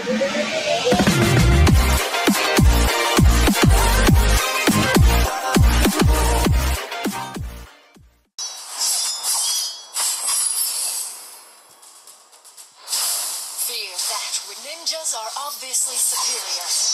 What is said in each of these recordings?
Fear that ninjas are obviously superior.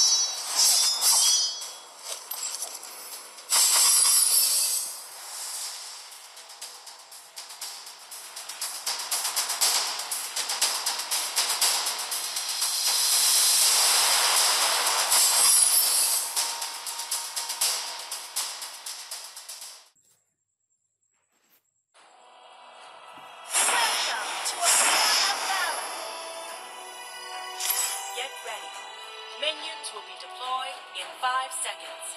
Get ready. Minions will be deployed in 5 seconds.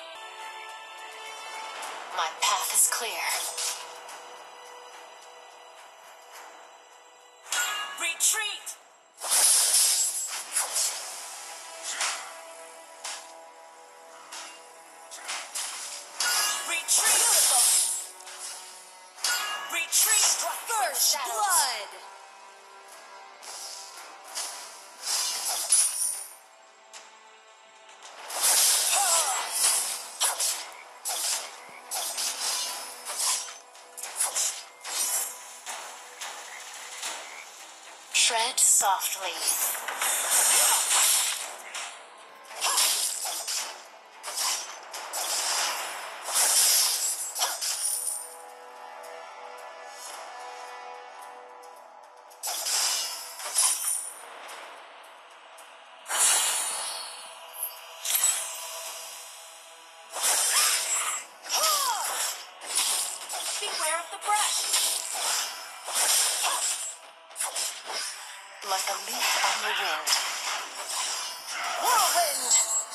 My path is clear. Retreat! Retreat! Retreat! First blood! Tread softly. Beware of the brush! Like a leaf on the wind. Whirlwind!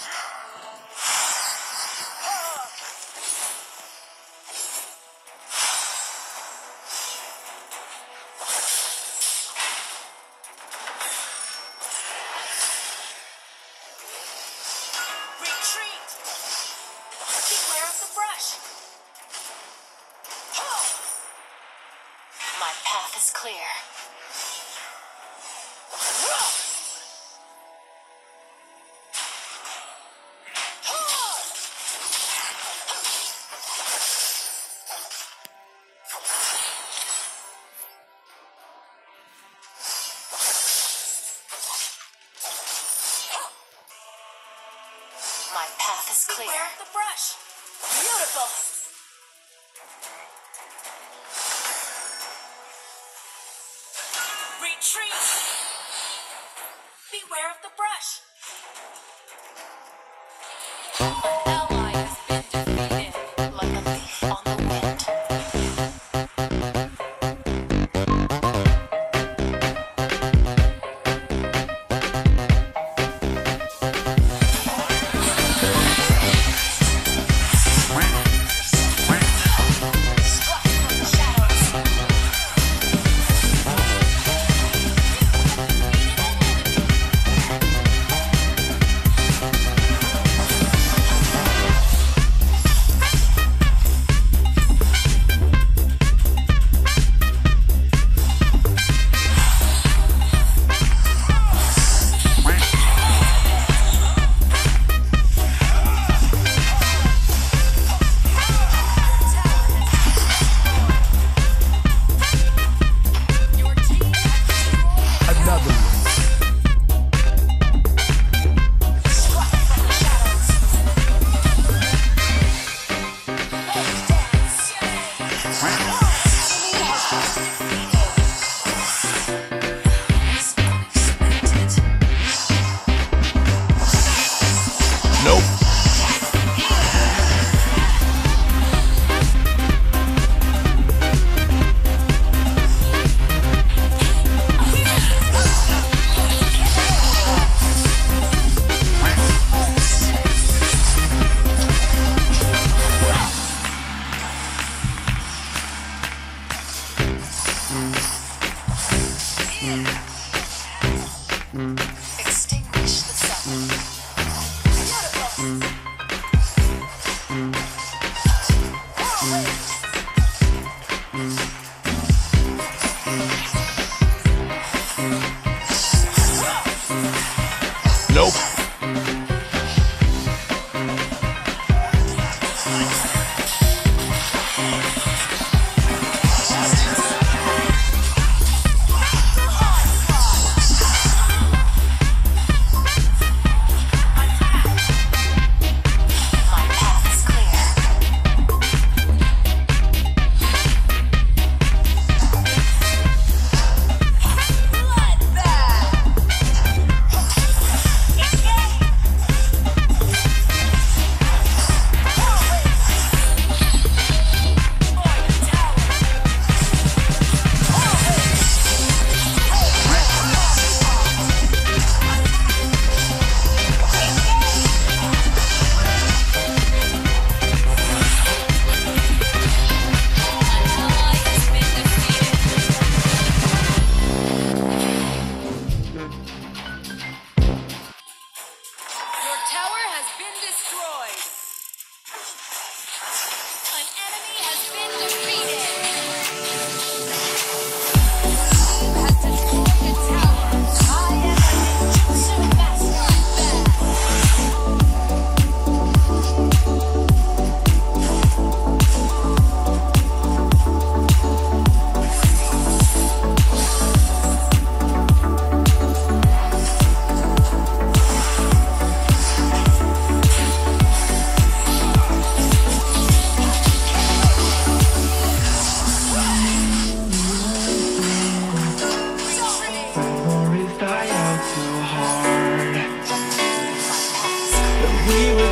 Retreat! Beware of the brush! My path is clear. My path is clear. Beware of the brush! Beautiful! Retreat! Beware of the brush! Ally has been defeated. Like a leaf on the wind.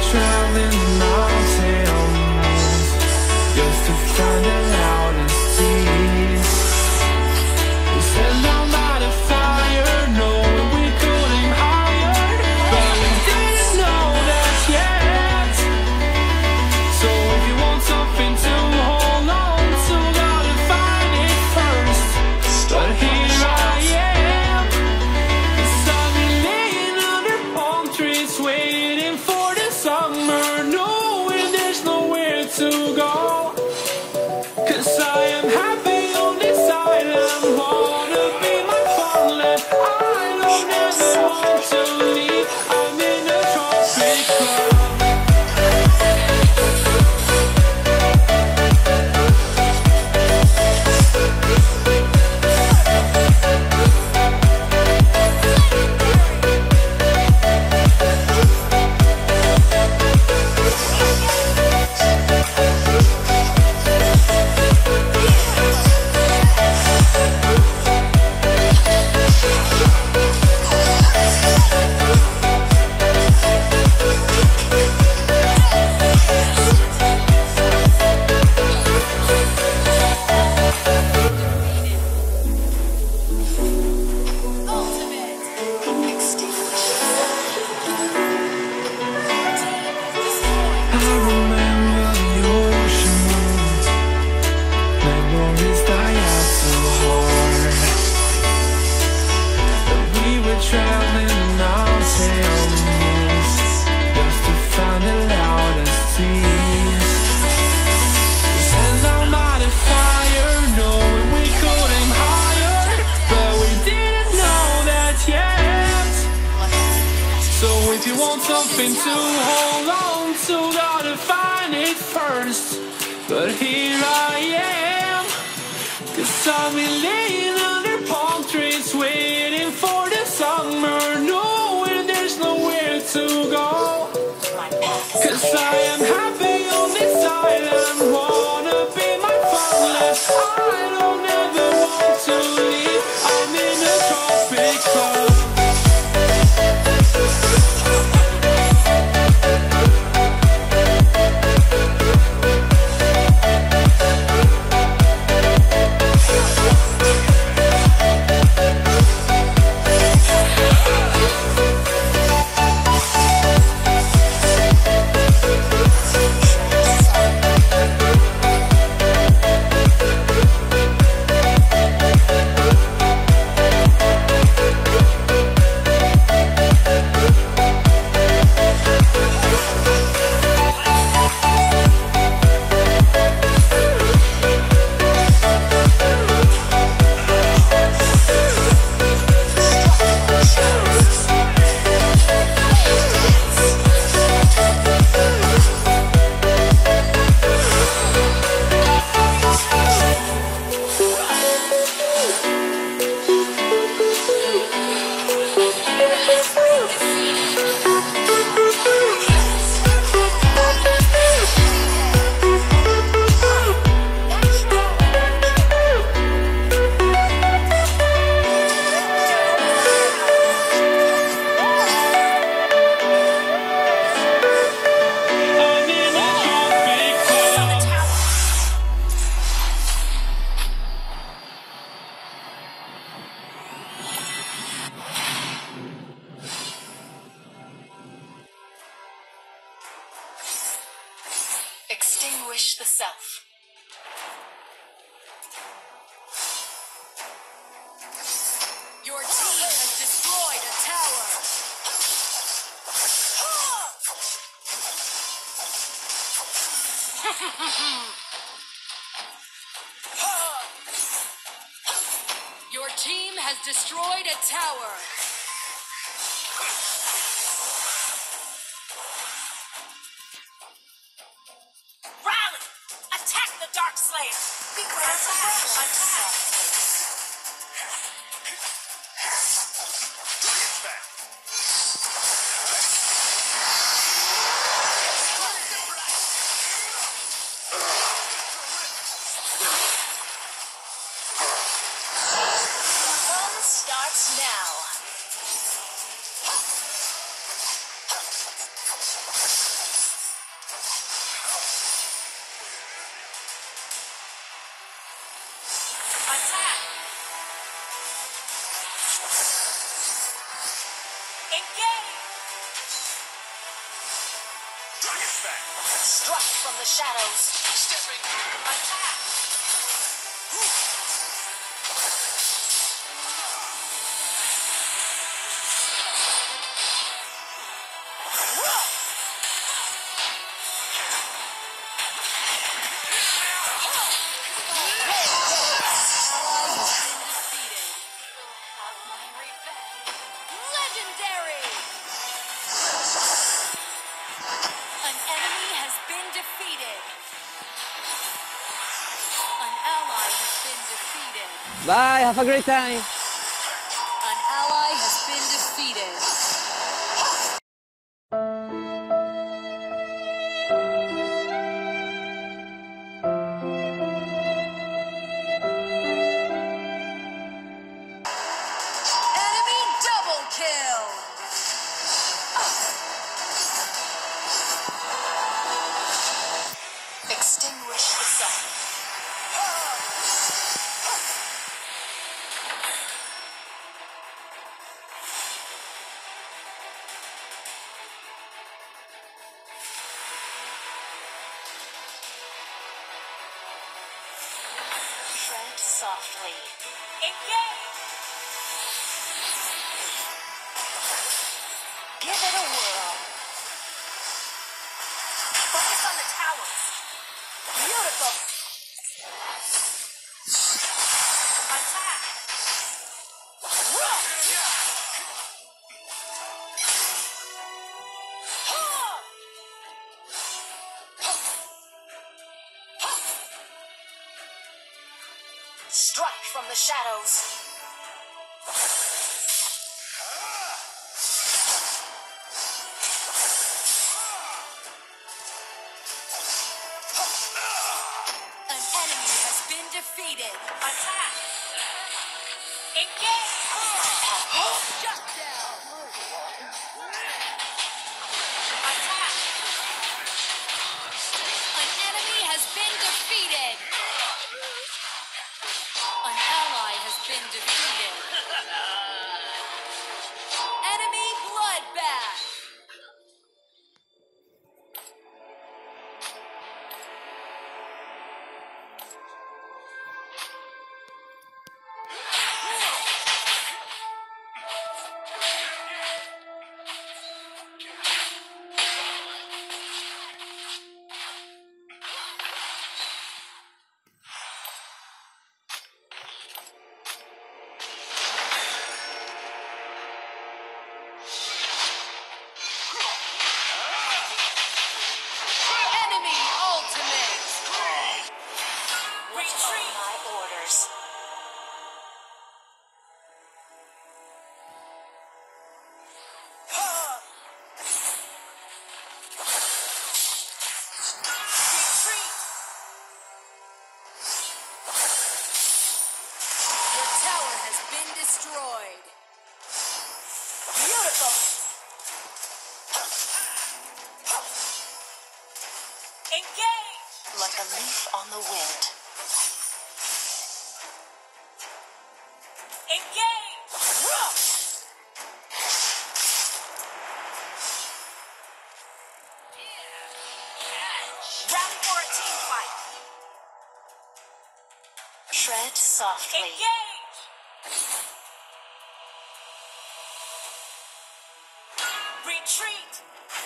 traveling the mountains just to find the loudest seas. We set down by the fire, knowing we could aim higher, but we didn't know that yet. So if you want something to hold on to, gotta find it first. But here I am, 'cause I've been laying under palm trees, waiting for the summer, knowing there's nowhere to go. 'Cause I am happy on this island, wanna be my farmland. I don't ever want to leave, I'm in a tropic club. Traveling the mountains just to find the loudest seas. Set down by the fire, knowing we could aim higher, but we didn't know that yet. So if you want something to hold on to, gotta find it first. But here I am, 'cause I've been laying under palm trees, waiting for the summer, knowing there's nowhere to go. 'Cause I am happy on this island, wanna be my farmland. I don't ever want to leave, I'm in a tropic club. Extinguish the self. Your team has destroyed a tower. Your team has destroyed a tower. Rally! Attack the Dark Slayer! Beware of attack! Fun starts now. Engage! Dragon Fang! Struck from the shadows. Stepping! Attack! Legendary! An enemy has been defeated. An ally has been defeated. Bye, have a great time. An ally has been defeated. Enemy double kill! Extinguish the sun. Tread softly. Engage! Give it a whirl. Focus on the towers. Beautiful. Attack! Strike from the shadows. An enemy has been defeated. Attack! Engage! Shut down. Attack! An enemy has been defeated. An ally has been defeated. Enemy bloodbath. Enemy ultimate. Retreat! My orders. Retreat! Your tower has been destroyed. Beautiful. Engage! Like a leaf on the wind. Engage! Rally for a team fight! Tread softly. Engage! Retreat!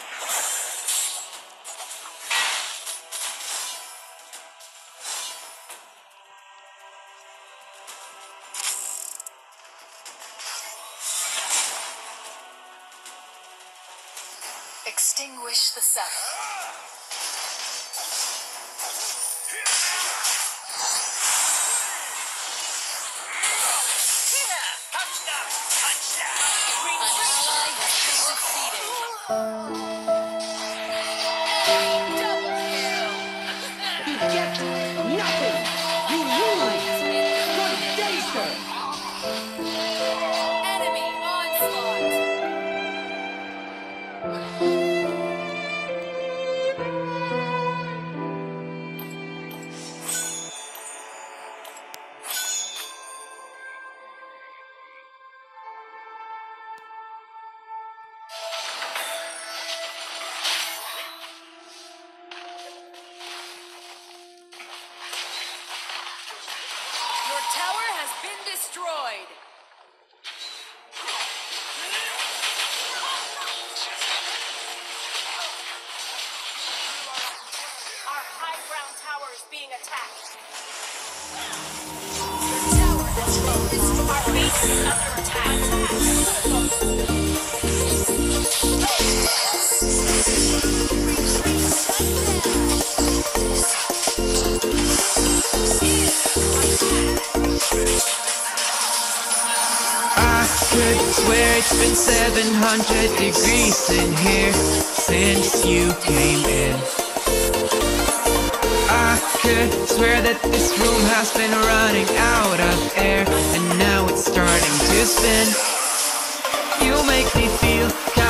Extinguish the sun. An ally has been defeated. Enemy double kill. You get nothing. You lose. Good day, sir. Enemy onslaught. destroyed. Our high ground tower is being attacked. Our base is under attack. I could swear it's been 700 degrees in here since you came in. I could swear that this room has been running out of air, and now it's starting to spin. You make me feel